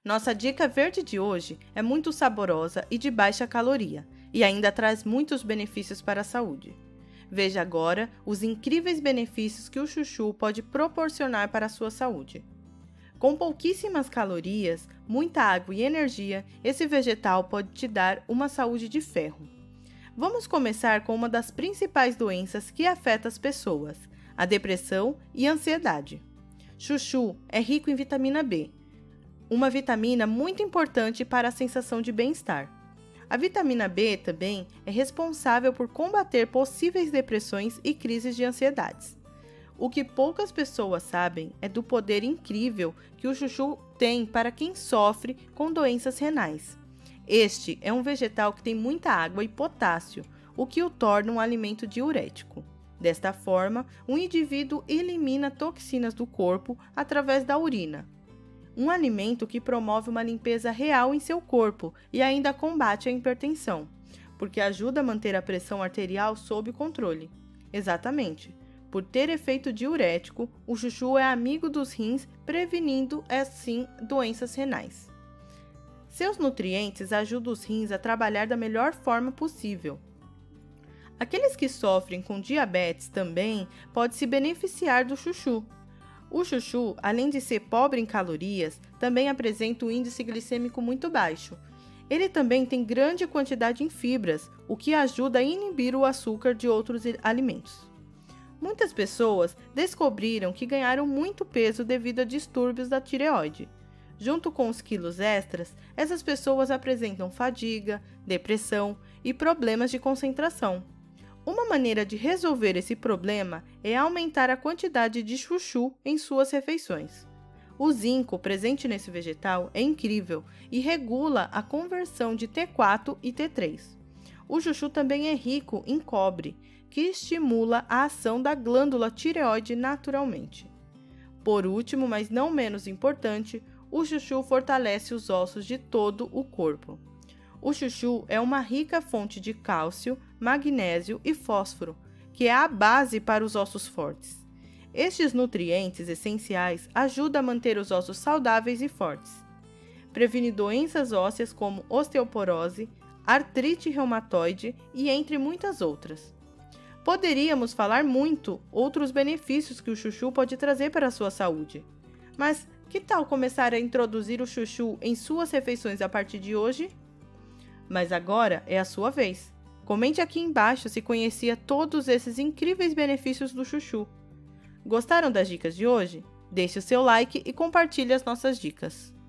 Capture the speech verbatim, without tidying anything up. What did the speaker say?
Nossa dica verde de hoje é muito saborosa e de baixa caloria, e ainda traz muitos benefícios para a saúde. Veja agora os incríveis benefícios que o chuchu pode proporcionar para a sua saúde. Com pouquíssimas calorias, muita água e energia, esse vegetal pode te dar uma saúde de ferro. Vamos começar com uma das principais doenças que afeta as pessoas, a depressão e a ansiedade. Chuchu é rico em vitamina B, uma vitamina muito importante para a sensação de bem-estar. A vitamina B também é responsável por combater possíveis depressões e crises de ansiedades. O que poucas pessoas sabem é do poder incrível que o chuchu tem para quem sofre com doenças renais. Este é um vegetal que tem muita água e potássio, o que o torna um alimento diurético. Desta forma, um indivíduo elimina toxinas do corpo através da urina. Um alimento que promove uma limpeza real em seu corpo e ainda combate a hipertensão, porque ajuda a manter a pressão arterial sob controle. Exatamente. Por ter efeito diurético, o chuchu é amigo dos rins, prevenindo, assim, doenças renais. Seus nutrientes ajudam os rins a trabalhar da melhor forma possível. Aqueles que sofrem com diabetes também podem se beneficiar do chuchu. O chuchu, além de ser pobre em calorias, também apresenta um índice glicêmico muito baixo. Ele também tem grande quantidade em fibras, o que ajuda a inibir o açúcar de outros alimentos. Muitas pessoas descobriram que ganharam muito peso devido a distúrbios da tireoide. Junto com os quilos extras, essas pessoas apresentam fadiga, depressão e problemas de concentração. Uma maneira de resolver esse problema é aumentar a quantidade de chuchu em suas refeições. O zinco presente nesse vegetal é incrível e regula a conversão de T quatro e T três. O chuchu também é rico em cobre, que estimula a ação da glândula tireoide naturalmente. Por último, mas não menos importante, o chuchu fortalece os ossos de todo o corpo. O chuchu é uma rica fonte de cálcio, magnésio e fósforo, que é a base para os ossos fortes. Estes nutrientes essenciais ajudam a manter os ossos saudáveis e fortes. Previne doenças ósseas como osteoporose, artrite reumatoide e entre muitas outras. Poderíamos falar muito outros benefícios que o chuchu pode trazer para a sua saúde. Mas que tal começar a introduzir o chuchu em suas refeições a partir de hoje? Mas agora é a sua vez. Comente aqui embaixo se conhecia todos esses incríveis benefícios do chuchu. Gostaram das dicas de hoje? Deixe o seu like e compartilhe as nossas dicas.